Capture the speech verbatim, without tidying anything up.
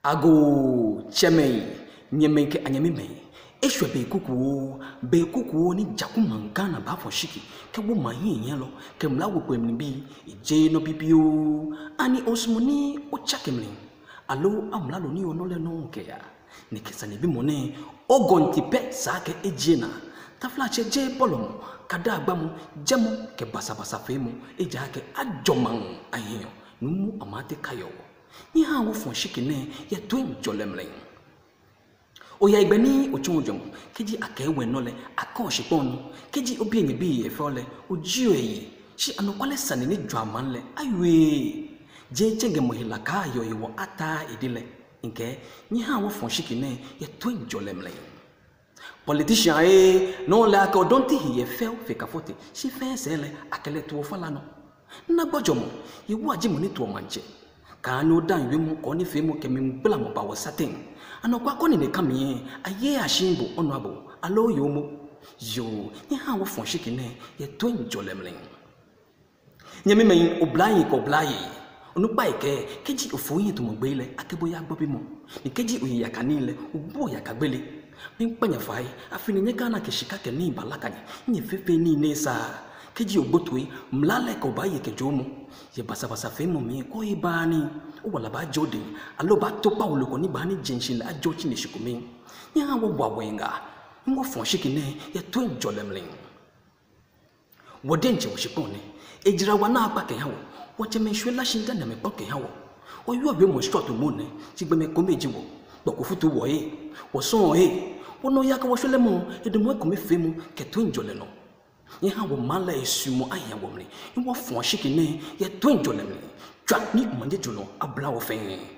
Ago cheme nyemenke anyemime eshwe be kuku be kuku ni jakumankana ba for shiki ke wo mahin yen lo ke mla wo kwem ni bi ije no bibio ani osmoni o chakemlin alo amla lo ni ono le no ke ya ni kesa ni bi mone ogonti pe sake ejina tafla cheje polom kada agbamu jemu ke basa basa femu eja ke ajoman ahin numu amate kayo ni ha wo fon shiki ne ye twin jolemlen oya igbeni ochunjom keji akewe nole akon shipon keji obi emi bi efole oji oyi shi anokwale sane ni dwamanle aywe je chenge mohila ka yo yiwo ata idile nke ni ha wo fon shiki ne ye twin jolemlen politician e no la ka odonti hi fe fe kafote shi fe sele akele to fala no na gbojomo yiwo ajimo ni to manje kanu dan wimu koni femu kemi bla mo bawo satin anokwa koni ne kamie aye ashimbo onwabo alo yomo yo ni ha wo fon shiki ne ye to njolemlen nyemi men oblayi ko oblayi onupa ike keji ofoyin to mo gbele akeboya gbobi mo ni keji oyi yakanile ubo yakagbele min panya fai afini nyeka na keshika ke ni balakanye ni fefe ni nesa keji ogbotwe mlale ko baye ke jomo ye basa basa femo mi ko ibani o wala ba jode alo ba to pa oloko ni bani jinshin la jochi ne shikumi nya wo bwa wenga ngo fon shikine ye to njolemlen wodenje wo shipone ejira wana apa ke hawo wo cheme shwela shinda na me poke hawo o yo be mo short mo ne ti gbe me ko meji wo gboko futu wo e wo son e wo no ya ka wo shwele mo edemo ko me femu ke to njole no ye ha wo mala esumo ayan wo mle wo fon shikine ye to njolemlen twa ni manje juno abla wo fen